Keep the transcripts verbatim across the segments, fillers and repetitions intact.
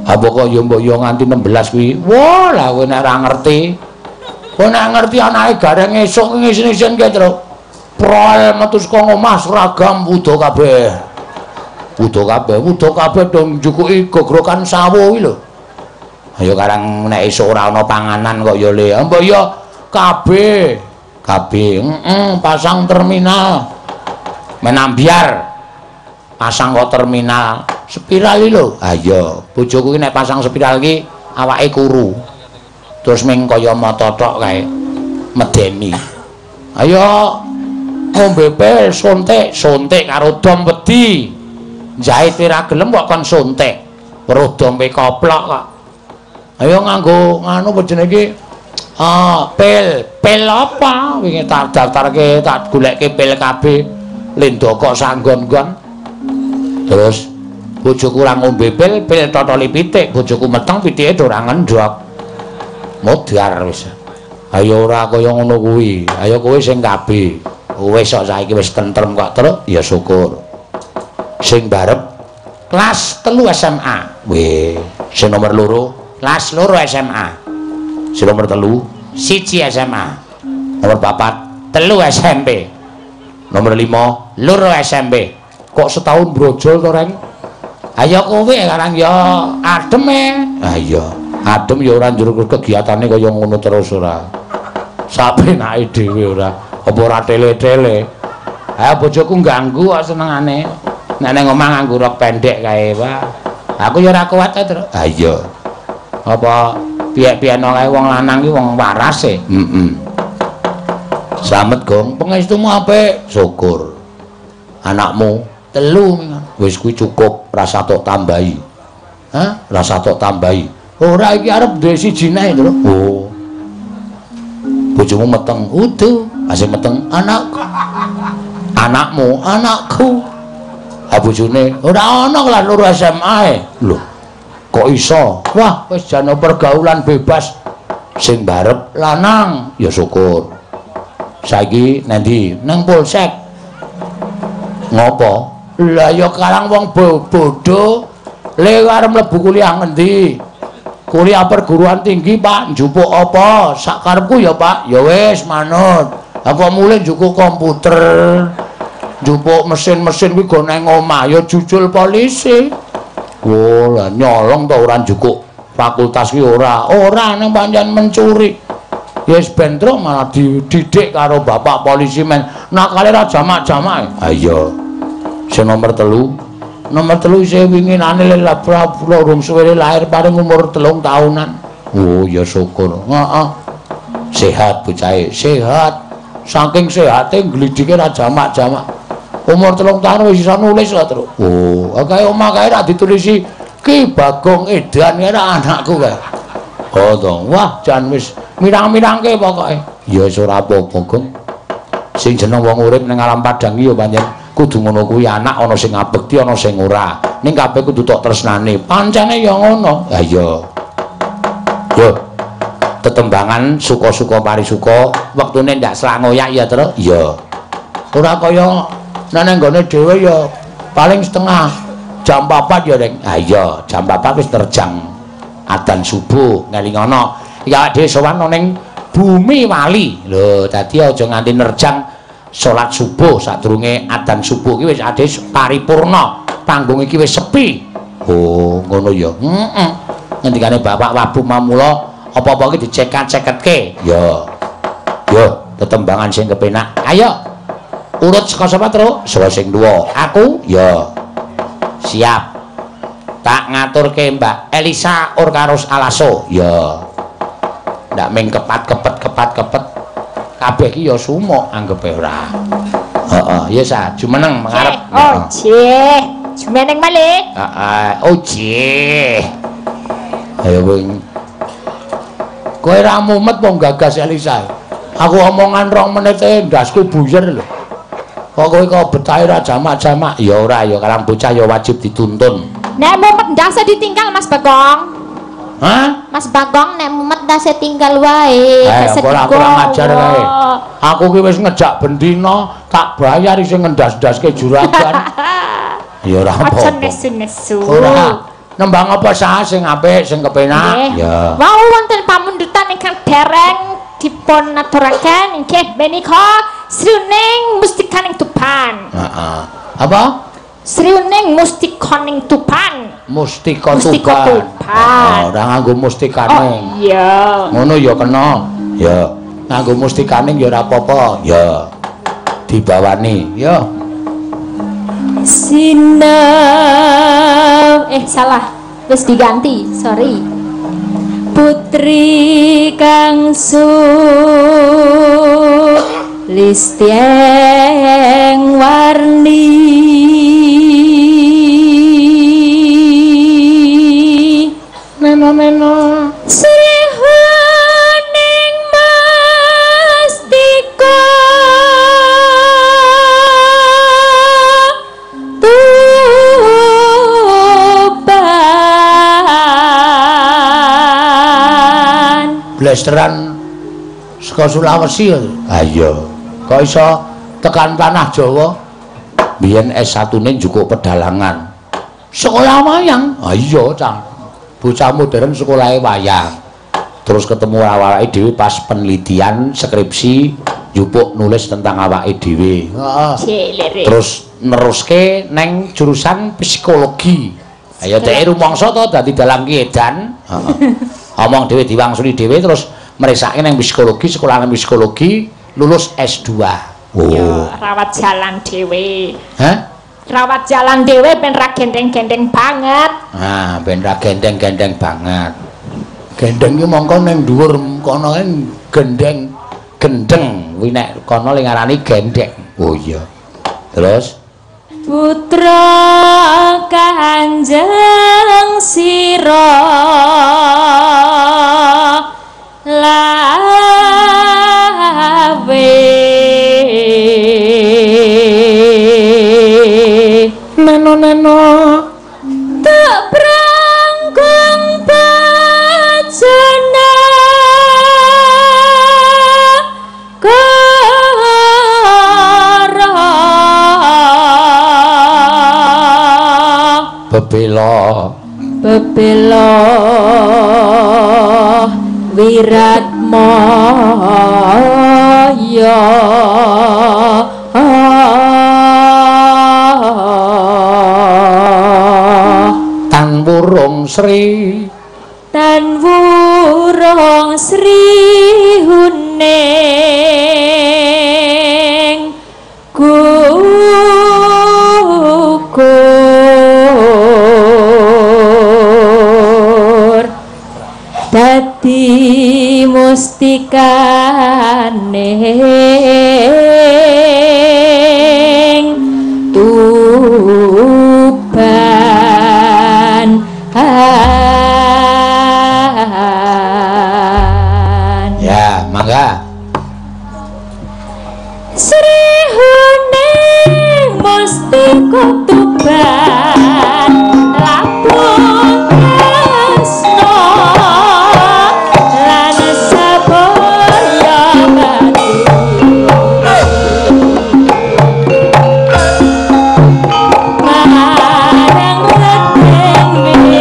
Apa kok ya mbok yo nganti enam belas kuwi. Wah, lah kowe nek ora ngerti. Kowe nek ngerti anake gareng esuk ngisin-isin ke terus. Prol metu saka omah seragam wudo kabeh. Wudo kabeh, wudo kabeh dong njukuki gogrokan sawo kuwi lho. Ayo karang nek esuk ora ana panganan kok ya le. Mbok yo kabeh. Kabeh, heeh, pasang terminal. Menambiar. Pasang kok terminal spiral iki lho. Ha iya, bojoku iki nek pasang spiral iki awake kuru. Terus ming kaya mata tok kae medeni. Ayo ngombe pil suntik, suntik karo dom wedi. Jahit ora gelem kok kon suntik. Weruh dompe koplok kok. Ayo nganggo nganu jenenge iki ah pil, pil apa? Wingi tak daftarke, tak goleke pil kabeh. Lendoko sanggon-gon. Terus bojoku ora ngombe pil, pil totoli pitik, bojoku meteng pitike ora ngendhok. Modar wis. Ayo ora kaya ngono kuwi. Ayo kowe sing kabeh. Wis kok saiki wis tentrem kok terus ya syukur. Sing barep kelas telu S M A. Weh, sing nomor loro kelas loro S M A. Sing nomor telu siji S M A. Nomor papat telu S M P. Nomor lima loro S M P. Kok setahun brojol to, Reng? Ayo kowe karang ya adem e. Ah iya, adem ya ora njur kegiatane kaya ngono terus ora. Sapenake dhewe ora. Apa ora tele-tele. Ha bojoku ganggu kok senengane. Nek nang omah nganggo rok pendek kae, Pak. Aku ya ora kuat to, Tru. Ah iya. Apa piyek-piyekno kae wong lanang ki wong waras e. Heeh. Slamet, Gong. Pengestumu apik. Syukur. Anakmu telu wis kuwi cukup rasa tok tambahi. Hah? Rasa tok tambahi. Ora iki arep duwe siji neh lho. Oh. Bojomu meteng, utuh. Asih meteng anakku. Anakmu, anakku. Ha bojone ora ana kelas loro S M A e. Lho. Kok iso? Wah, wis jane pergaulan bebas. Sing barep lanang, ya syukur. Saiki nendi? Nang Polsek. Ngopo? Lah ya karang wong bodho le arep mlebu kuliah ngendi? Kuliah perguruan tinggi, Pak. Njupuk apa? Sak karepku ya, Pak. Ya wis manut. Aku mulai njupuk komputer. Njupuk mesin-mesin kuwi go nang omah ya jujul polisi. Oh, lah nyolong to ora njupuk fakultas kuwi ora. Ora nang pancen mencuri. Ya wis bentro malah dididik karo bapak polisi men. Nakale ra jamak-jamak. Ha iya. Sing nomor telu, nomor telu isih winginane lha urung suwe lahir paring umur telung taunan. Oh ya syukur. Heeh. Sehat bocahe, sehat. Saking sehate glidike ra jamak-jamak. Umur telung taun wis iso nulis lho, Tru. Oh, kae omah kae ra ditulisi Ki Bagong Edan kira anakku kae. Oh to. Wah, jan wis mirang-mirangke pokoke. Ya wis ora apa-apa, Gong. Sing jeneng wong urip ning alam padang iki ya pancen kudu ngono kuwi anak ana sing ngabekti ana sing ora. Ning kabeh kudu tok tresnane. Pancene ya ngono. Ha iya. Yo. Tetembangan suka-suka parisuka, wektune ndak slangoyak ya, Tru. Iya. Ora kaya nang nggone dhewe ya paling setengah jam papat ya, Reng. Ha iya, jam papat wis terjang adzan subuh ngelingono. Ya dhewe sowan ning Bumi Wali. Lho, dadi aja nganti nerjang salat subuh sadurunge adzan subuh iki wis ade paripurna. Panggung iki wis sepi. Oh, ngono ya. Heeh. Ngendikane Bapak Wabu Mamula, apa-apa iki dicekat-ceketke. Ya. Yo, tetembangan sing kepenak. Ayo. Urut saka sapa, Tru? Saka sing tuwa. Aku? Ya. Siap. Tak ngaturke Mbak Elisa Orkarus Alaso. Ya. Ndak ming kepat-kepet-kepat-kepet. Kabeh iki ya sumuk anggepe ora. Heeh, ya sa, jumeneng mengarep. Oh, jeh. Jumeneng malih. Heeh, oh jeh. Ayo wing. Kowe ra mumet wong gagas Elisa. Aku omongan rong menit e ndasku buyer lho. Kok kowe kok betahe ra jamak-jamak? Ya ora ya karang bocah ya wajib dituntun. Nek mumet ndase ditinggal Mas Bagong. Hah? Mas Bagong nek mumet ndase tinggal wae. Eh, ora kurang ajar kae. Aku ki wis ngejak bendina, tak bayar sing ngendas-ndaske juragan. Ya ora apa-apa. Aja nesu-nesu. Ora. Nembang apa sae sing apik, sing kepenak. Ya. Wau wonten pamundutan ingkang dereng dipun aturaken inggih menika sriuning mustikaning tupan. Heeh. Apa? Sriuning mustikaning tupan. Mustika tupan. Mustika tupan. Ora nganggo mustikane. Oh iya. Ngono ya kena. Ya. Nganggo mustikane ya ora apa-apa. Ya. Dibawani. Ya. Sinau eh salah wis diganti sorry putri kang su listieng warni neno neno srihuning mastika blasteran saka Sulawesi. Ha iya. Kok iso tekan tanah Jawa? Biyen S satu-ne njukuk pedalangan. Sekolah wayang. Ha iya, Cang. Bocah modern sekolahe wayang. Terus ketemu awake dhewe pas penelitian skripsi njupuk nulis tentang awake dhewe. Heeh. Terus neruske neng jurusan psikologi. Ya dhek rumangsa to dadi dalang ki edan. Heeh. Omong dhewe diwangsuli dhewe terus mresake nang psikologi, sekolah nang psikologi, lulus S dua. Oh. Ya, rawat jalan dhewe. Hah? Rawat jalan dhewe ben ra gendeng-gendeng banget. Nah, ben ra gendeng-gendeng banget. Gendeng ki mongko ning dhuwur kono kan gendeng, gendeng. Kuwi nek kono li ngarani gendeng. Oh iya. Terus putra Kanjeng sira lawe neno-neno tak prangkung bajana bebela bebela Wiratmaya Tan Wurung Sri Tan Wurung Sri huning gugur dadi mustikaning tuban ya mangga Sri huning mustika tuban lapung tresno lan sabaya mati marang leteng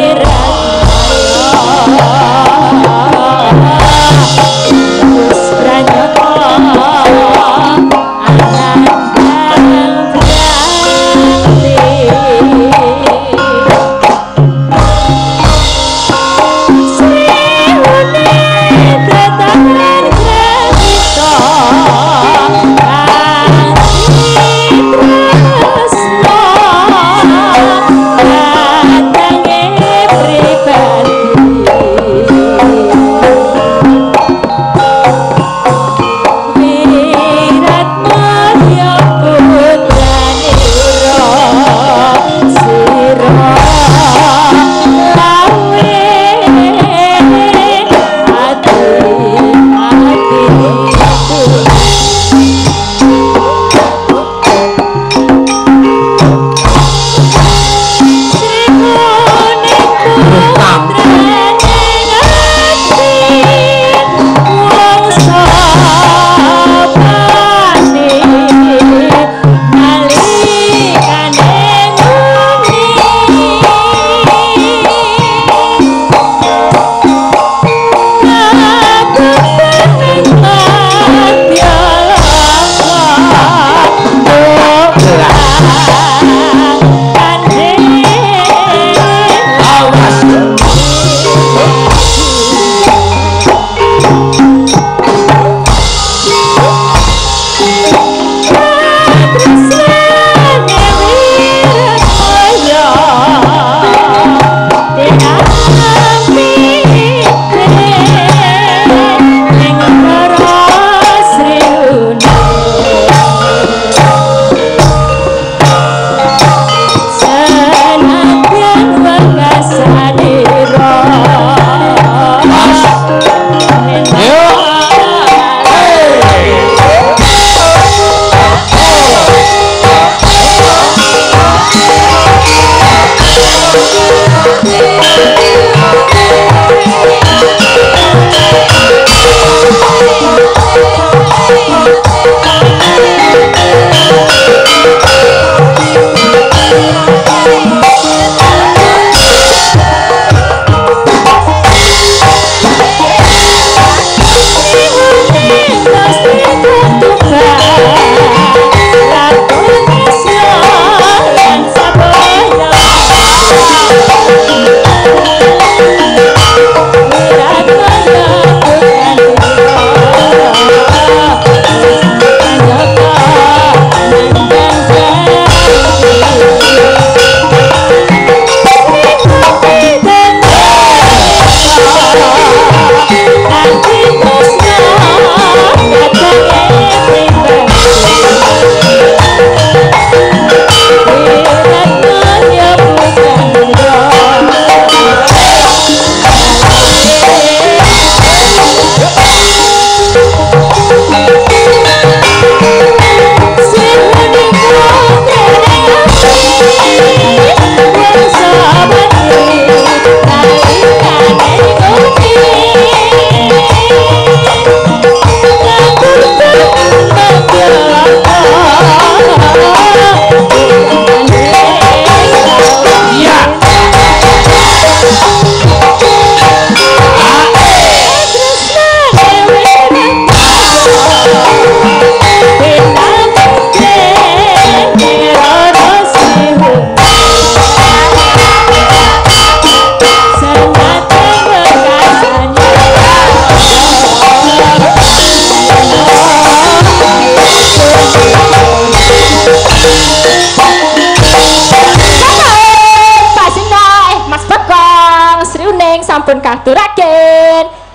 Terus pranyata sampun katuraken